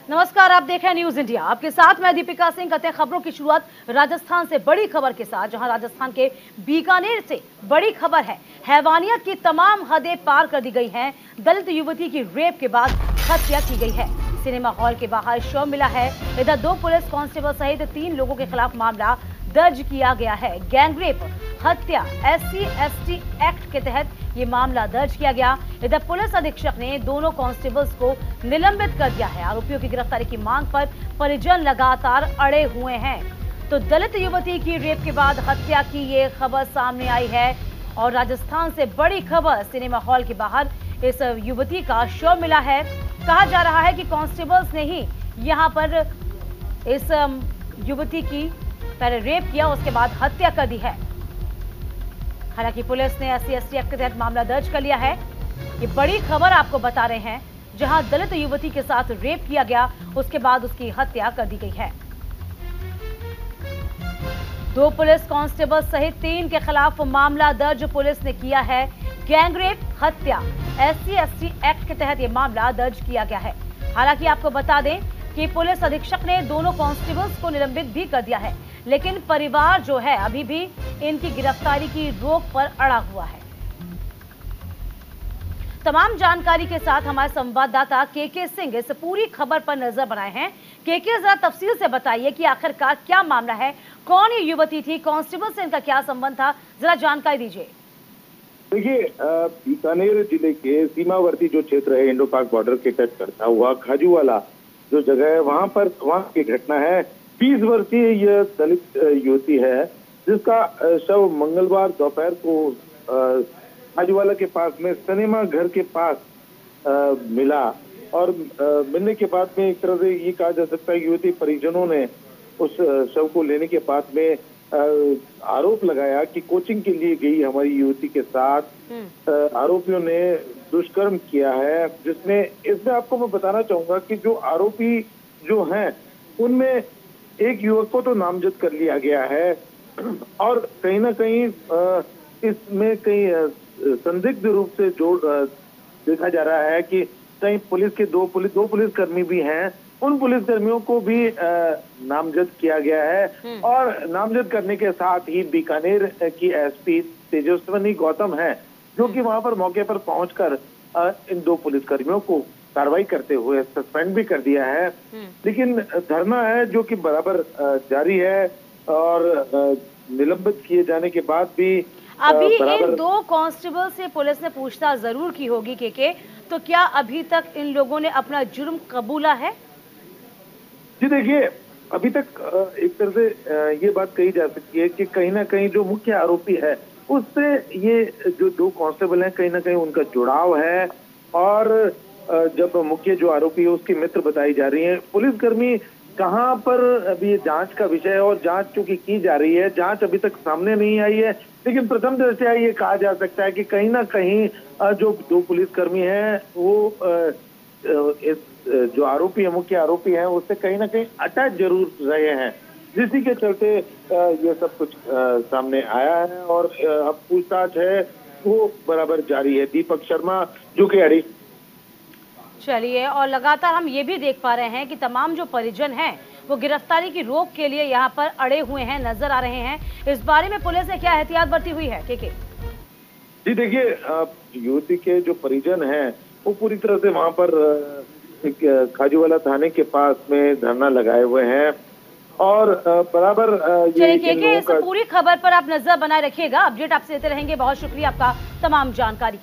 नमस्कार, आप देख रहे हैं न्यूज इंडिया। आपके साथ मैं दीपिका सिंह। करते हैं खबरों की शुरुआत राजस्थान से बड़ी खबर के साथ, जहां राजस्थान के बीकानेर से बड़ी खबर है। हैवानियत की तमाम हदें पार कर दी गई हैं। दलित युवती की रेप के बाद हत्या की गई है। सिनेमा हॉल के बाहर शव मिला है। इधर 2 पुलिस कांस्टेबल सहित 3 लोगों के खिलाफ मामला दर्ज किया गया है। गैंगरेप हत्या SC/ST एक्ट के तहत ये मामला दर्ज किया गया। इधर पुलिस अधीक्षक ने दोनों कांस्टेबल्स को निलंबित कर दिया है। आरोपियों की गिरफ्तारी की मांग पर परिजन लगातार अड़े हुए हैं। तो दलित युवती की रेप के बाद हत्या की ये खबर सामने आई है। और राजस्थान से बड़ी खबर, सिनेमा हॉल के बाहर इस युवती का शव मिला है। कहा जा रहा है कि कांस्टेबल्स ने ही यहाँ पर इस युवती की पहले रेप किया, उसके बाद हत्या कर दी है। हालांकि पुलिस ने SC/ST एक्ट के तहत मामला दर्ज कर लिया है। ये बड़ी खबर आपको बता रहे हैं, जहां दलित युवती के साथ रेप किया गया, उसके बाद उसकी हत्या कर दी गई है। 2 पुलिस कांस्टेबल सहित 3 के खिलाफ मामला दर्ज पुलिस ने किया है। गैंगरेप हत्या SC/ST एक्ट के तहत ये मामला दर्ज किया गया है। हालांकि आपको बता दें कि पुलिस अधीक्षक ने दोनों कांस्टेबल्स को निलंबित भी कर दिया है, लेकिन परिवार जो है अभी भी इनकी गिरफ्तारी की रोक पर अड़ा हुआ है। तमाम जानकारी के साथ हमारे संवाददाता KK सिंह इस पूरी खबर पर नजर बनाए हैं। KK, जरा तफसील से बताइए कि आखिरकार क्या मामला है, कौन ये युवती थी, कांस्टेबल से इनका क्या संबंध था, जरा जानकारी दीजिए। देखिए, बीकानेर जिले के सीमावर्ती जो क्षेत्र है, इंडो पाक बॉर्डर के टच करता हुआ खाजूवाला जो जगह है, वहां की घटना है। 20 वर्षीय यह दलित युवती है, जिसका शव मंगलवार दोपहर को खाजूवाला के पास में सिनेमा घर के पास मिला। और मिलने के बाद में एक तरह से ये कहा जा सकता है, युवती परिजनों ने उस शव को लेने के बाद में आरोप लगाया कि कोचिंग के लिए गई हमारी युवती के साथ आरोपियों ने दुष्कर्म किया है। इसमें आपको मैं बताना चाहूंगा कि जो आरोपी जो हैं, उनमें एक युवक को तो नामजद कर लिया गया है और कहीं ना कहीं इसमें कहीं संदिग्ध रूप से देखा जा रहा है कि कहीं पुलिस के दो पुलिसकर्मी भी हैं। उन पुलिसकर्मियों को भी नामजद किया गया है। और नामजद करने के साथ ही बीकानेर की SP तेजस्विनी गौतम है, जो कि वहां पर मौके पर पहुंचकर इन 2 पुलिसकर्मियों को कार्रवाई करते हुए सस्पेंड भी कर दिया है। लेकिन धरना है जो कि बराबर जारी है और निलंबित किए जाने के बाद भी अभी इन 2 कांस्टेबल से पुलिस ने पूछताछ जरूर की होगी KK, तो क्या अभी तक इन लोगों ने अपना जुर्म कबूला है? जी देखिए, अभी तक एक तरह से ये बात कही जा सकती है कि कहीं ना कहीं जो मुख्य आरोपी है, उससे ये जो 2 कांस्टेबल हैं, कहीं ना कहीं उनका जुड़ाव है। और जब मुख्य जो आरोपी है उसकी मित्र बताई जा रही है। पुलिसकर्मी कहाँ पर अभी ये जांच का विषय है और जांच चूंकि की जा रही है, जांच अभी तक सामने नहीं आई है। लेकिन प्रथम दृष्टया ये कहा जा सकता है कि कहीं ना कहीं जो 2 पुलिसकर्मी हैं, वो इस जो आरोपी है, मुख्य आरोपी है, उससे कहीं ना कहीं अटैच जरूर रहे हैं, जिसी के चलते ये सब कुछ सामने आया है। और अब पूछताछ है वो बराबर जारी है। दीपक शर्मा जो कि अड़ी। चलिए, और लगातार हम ये भी देख पा रहे हैं कि तमाम जो परिजन हैं वो गिरफ्तारी की रोक के लिए यहाँ पर अड़े हुए हैं, नजर आ रहे हैं। इस बारे में पुलिस ने क्या एहतियात बरती हुई है KK? जी देखिए, युवती के जो परिजन हैं वो पूरी तरह से वहां पर खाजूवाला थाने के पास में धरना लगाए हुए हैं और बराबर चलिए KK, इस पूरी खबर पर आप नजर बनाए रखिएगा। अपडेट आपसे देते रहेंगे। बहुत शुक्रिया आपका तमाम जानकारी